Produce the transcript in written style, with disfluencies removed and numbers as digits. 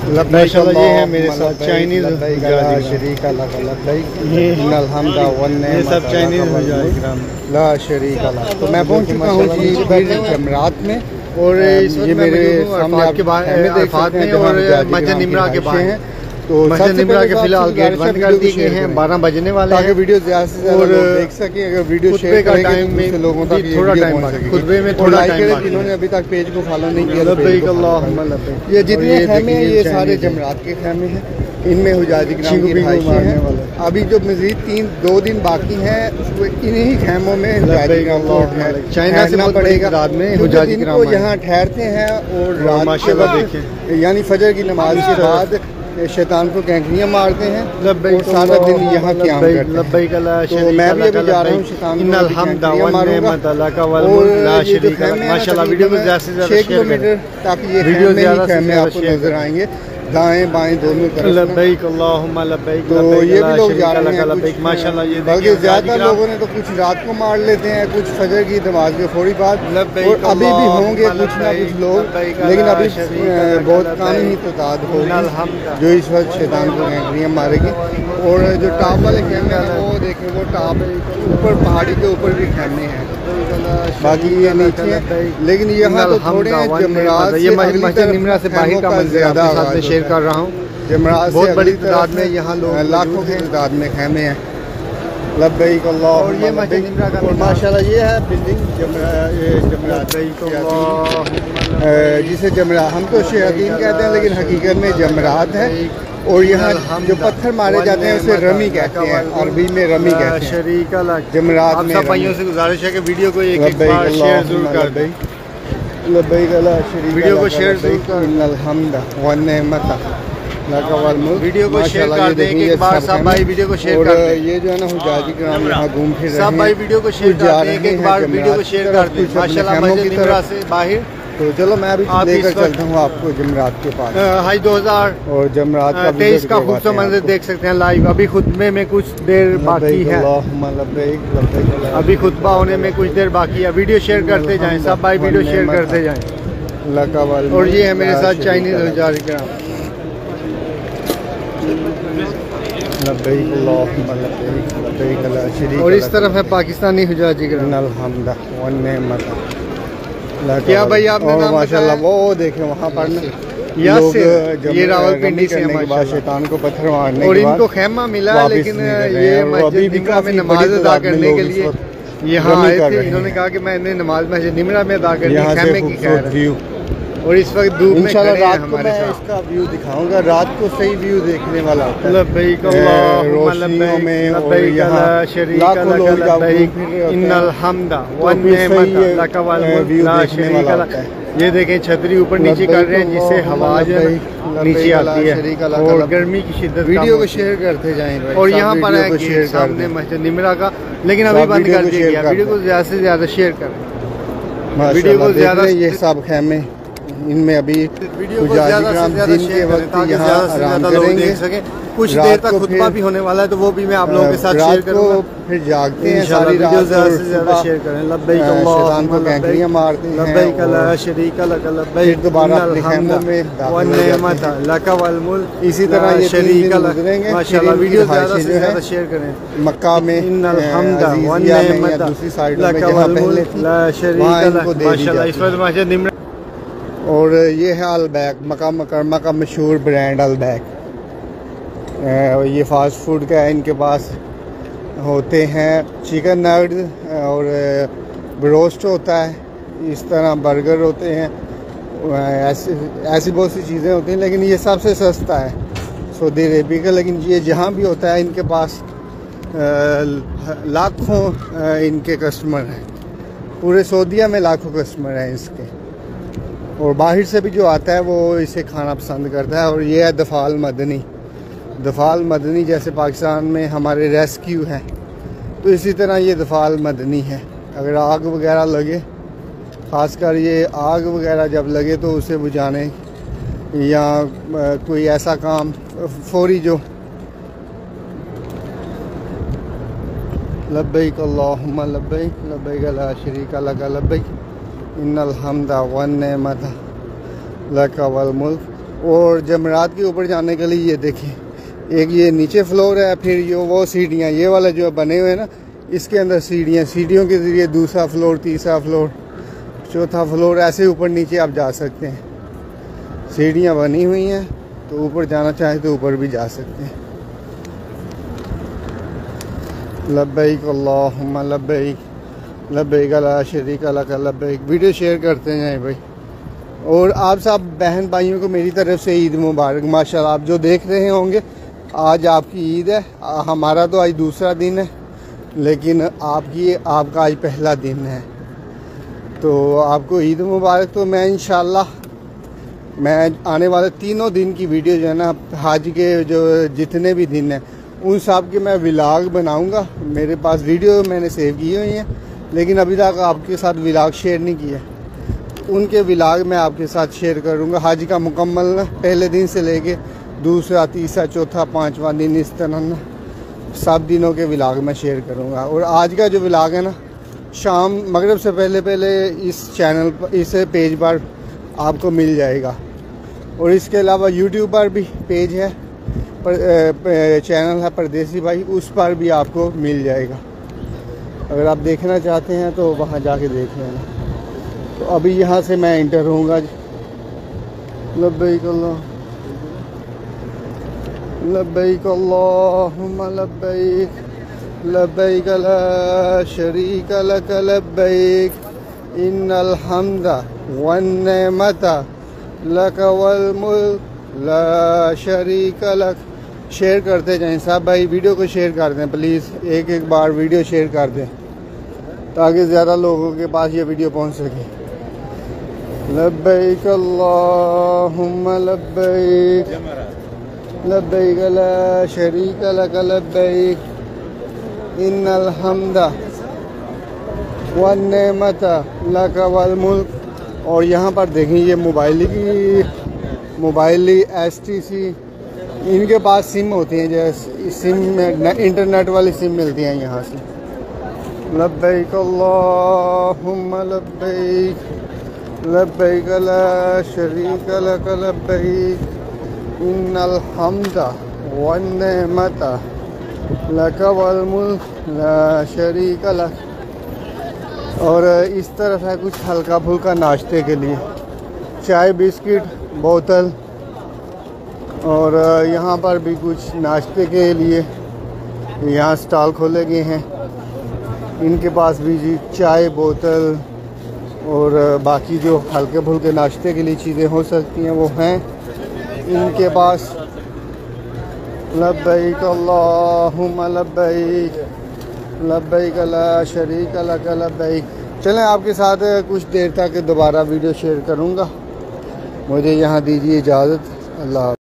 माशाल्लाह ये है मेरे साथ चाइनीज शरीक अल्लाह ये सब चाइनीज ला शरीक अल्लाह। तो मैं पहुंच चुका हूँ जी जमरात में और ये मेरे सामने आपके अरफात में और मस्जिद निमरा के बाहर हैं। तो मस्जिद निमरा के फिलहाल गेट बंद कर दिए गए हैं, 12 बजने वाले हैं। वीडियो ज़्यादा से ज़्यादा लोग देख सके। अगर वीडियो शेयर का टाइम में लोगों तक थोड़ा टाइम खुतबे में थोड़ा टाइम जिन्होंने अभी तक पेज को फॉलो नहीं किया, ये जितने खैमे हैं ये सारे जमरात के खैमे हैं। इनमें हुजाजी की हैं। अभी जो मजीद 2 दिन बाकी हैं इन्हीं खैमों में चाइना से पड़ेगा रात में हुजाजी को यहाँ ठहरते हैं और माशाल्लाह देखें यानी फजर की नमाज के बाद शैतान को कैंकरियाँ मारते हैं और सारा दिन यहाँ क़याम करते हैं। तो मैं भी अभी जा रहा हूँ शैतान को माशाल्लाह वीडियो को ज़्यादा से ज़्यादा 6 किलोमीटर तक ये खैमे आपको नजर आएंगे, दाएं बाएं दोनों तरफ। लब्बैक अल्लाहुम्मा लब्बैक। तो ये भी लोग जा रहे हैं माशाल्लाह। ये बल्कि ज़्यादा लोगों ने तो कुछ रात को मार लेते हैं, कुछ फजर की नमाज के फौरी बाद, और अभी भी होंगे कुछ ना कुछ लोग, लेकिन अभी बहुत कम ही तादाद होगी जो इस वक्त शैतान को कैंकरियाँ मारेगी। और जो टॉप वाले खैमे हैं वो देखें, वो टॉप ऊपर पहाड़ी के ऊपर भी खैमे हैं, बाकी ये नीचे हैं। लेकिन यहाँ तो थोड़े जमरात ये मस्जिद निमरा से बाहर का मंजर आपके शेयर कर रहा हूँ। जमरात बहुत बड़ी तादाद में यहाँ लोग लाखों की तादाद में खैमे हैं। लब्बैक अल्लाह। और ये मस्जिद निमरा का माशाल्लाह ये है बिल्डिंग जमरात जिसे जमरात हम तो शयातीन कहते हैं, लेकिन हकीकत में जमरात है। और यहाँ जो पत्थर मारे जाते हैं उसे रमी कहते हैं, अरबी में रमी कहते हैं। शरीक जमरात में सब भाइयों से गुजारिश है कि वीडियो को एक बार शेयर जरूर कर दें। वीडियो को शेयर जरूर कर वीडियो को शेयर कर दें एक बार सब भाई, वीडियो को शेयर कर दें। ये जो है ना हुजाजी कराम यहाँ घूम फिर सब भाई वीडियो को शेयर कर दें एक बार, वीडियो को शेयर कर दें। माशाल्लाह मस्जिद निमरा से बाहर। तो चलो मैं अभी लेकर चलता हूँ आपको जमरात के पास। हाई 2023 का खूबसूरत मंजर देख सकते हैं लाइव। अभी खुतबे में कुछ देर बाकी है, अभी खुतबा होने में कुछ देर बाकी है। वीडियो शेयर करते जाएं सब भाई, वीडियो शेयर करते जाएं। और ये है मेरे साथ चाइनीज हुजाजी कराम। और इस तरफ है पाकिस्तानी हुजाजी कराम। क्या भाई आपने नाम माशाल्लाह वो देखें वहाँ पर ये रावलपिंडी से शैतान को पत्थर मारने और इनको खैमा मिला है, लेकिन ये मस्जिद निमरा में नमाज अदा करने के लिए यहाँ आए थे। इन्होंने कहा कि मैंने नमाज मस्जिद निमरा में अदा करनी है, खैमे की खैर। और इस वक्त धूप में खड़े हैं हमारे साथ। इसका व्यू दिखाऊंगा, रात को सही व्यू देखने वाला होता है। लब्बैक रोशनियों में और यहाँ लाखों लोग इन्नल हम्दा वन नेमत लक वल मुल्क ला शरीक लक। ये देखें छतरी ऊपर नीचे कर रहे हैं जिससे हवा नीचे आती है और गर्मी की शिद्दत। वीडियो को शेयर करते जाएं भाई। और यहाँ पर है सामने मस्जिद निमरा का, लेकिन अभी बंद कर दिया गया। वीडियो को ज़्यादा से ज़्यादा शेयर करें। वीडियो को ज़्यादा ये सब खैमे इनमें अभी दिन के वक्त यहाँ आराम करेंगे। कुछ देर तक खुतबा भी होने वाला है, तो वो भी मैं आप लोगों के साथ शेयर करूँगा। फिर जागते हैं सारी रात, ज़्यादा से ज़्यादा शेयर करें। लब्बैक शैतान को कैंकरियाँ मारते हैं। लब्बैक ला शरीक लक लब्बैक दोबारा अपने खैमों में वन नेमत लक वल मुल्क। इसी तरह ये शरीक गुजरेंगे माशाल्लाह। वीडियो ज़्यादा से ज़्यादा शेयर करें। मक्का में इन्नल हम्दा वन नेमत दूसरी साइड लक वल मुल्क ला शरीक लक माशाल्लाह। इस वक्त मस्जिद निमरा। और ये है अलबैक, मक्का मुकर्रमा का मशहूर ब्रांड अलबैक। ये फास्ट फूड का है, इनके पास होते हैं चिकन नगेट्स और ब्रोस्ट होता है, इस तरह बर्गर होते हैं, ऐसी बहुत सी चीज़ें होती हैं। लेकिन ये सबसे सस्ता है सऊदी अरेबिया का। लेकिन ये जहाँ भी होता है इनके पास लाखों इनके कस्टमर हैं, पूरे सऊदीया में लाखों कस्टमर हैं इसके। और बाहर से भी जो आता है वो इसे खाना पसंद करता है। और ये है दफाल मदनी। दफाल मदनी जैसे पाकिस्तान में हमारे रेस्क्यू है, तो इसी तरह ये दफाल मदनी है। अगर आग वगैरह लगे, ख़ासकर ये आग वगैरह जब लगे तो उसे बुझाने या कोई ऐसा काम फौरी जो। लब्बैक अल्लाहुम्मा लब्बैक लब्बैक ला शरीक लक लब्बैक इन्नल हम्दा वन नेमत लक वल मुल्क और जमरात के ऊपर जाने के लिए ये देखिए, एक ये नीचे फ्लोर है, फिर ये वो सीढ़ियाँ, ये वाला जो बने हुए हैं ना, इसके अंदर सीढ़ियाँ, सीढ़ियों के ज़रिए दूसरा फ्लोर, तीसरा फ्लोर, चौथा फ्लोर, ऐसे ऊपर नीचे आप जा सकते हैं। सीढ़ियाँ बनी हुई हैं, तो ऊपर जाना चाहें तो ऊपर भी जा सकते हैं। लब्बैक अल्लाहुम्मा लब्बैक, लब्बैक ला शरीका लक लब्बैक। वीडियो शेयर करते हैं भाई। और आप सब बहन भाइयों को मेरी तरफ से ईद मुबारक। माशाल्लाह, आप जो देख रहे होंगे, आज आपकी ईद है, हमारा तो आज दूसरा दिन है, लेकिन आपका आज पहला दिन है। तो आपको ईद मुबारक। तो मैं इंशाल्लाह मैं आने वाले 3 दिन की वीडियो जो है ना, हज के जो जितने भी दिन हैं उन सब के मैं व्लॉग बनाऊंगा। मेरे पास वीडियो मैंने सेव की हुई हैं, लेकिन अभी तक आपके साथ व्लॉग शेयर नहीं किया। उनके व्लॉग मैं आपके साथ शेयर करूंगा। हज का मुकम्मल ना, पहले दिन से लेके दूसरा, तीसरा, चौथा, 5वां दिन, इस तरह ना सब दिनों के व्लॉग मैं शेयर करूंगा। और आज का जो व्लॉग है ना, शाम मगरिब से पहले इस चैनल पर, इस पेज पर आपको मिल जाएगा। और इसके अलावा यूट्यूब पर भी पेज है, चैनल है परदेसी भाई, उस पर भी आपको मिल जाएगा। अगर आप देखना चाहते हैं तो वहाँ जाके देख लेना। तो अभी यहाँ से मैं इंटर होऊंगा। लब्बैक लब्बैक अल्लाहुम्मा लब्बैक, लब्बैक ला शरीका लक लब्बैक, इन्नल हम्दा वन नेमता लक वल मुल्क ला शरीका लक। शेयर करते जाएं सब भाई, वीडियो को शेयर कर दें प्लीज़। एक बार वीडियो शेयर कर दें ताकि ज़्यादा लोगों के पास ये वीडियो पहुंच सके। लब्बैक अल्लाहुम्मा लब्बैक, लब्बैक ला शरीका लक लब्बैक, इन्नल हम्दा वन नेमता लक वल मुल्क। और यहाँ पर देखें, ये मोबाइल STC, इनके पास सिम होती हैं, जैसे सिम में इंटरनेट वाली सिम मिलती हैं यहाँ से। लब्बैक अल्लाहुम्मा लब्बैक, लब्बैक ला शरीका लक लब्बैक, इन्नल हम्दा वन नेमता लक वल मुल्क ला शरीका लक। और इस तरफ है कुछ हल्का फुल्का नाश्ते के लिए, चाय, बिस्किट, बोतल। और यहाँ पर भी कुछ नाश्ते के लिए यहाँ स्टॉल खोले गए हैं। इनके पास भी जी चाय, बोतल और बाकी जो हल्के फुल्के नाश्ते के लिए चीज़ें हो सकती हैं वो हैं इनके पास। लब्बैक अल्लाहुम्मा लब्बैक, लब्बैक ला शरीका लक लब्बैक। चलें, आपके साथ कुछ देर तक दोबारा वीडियो शेयर करूँगा। मुझे यहाँ दीजिए इजाज़त। अल्लाह।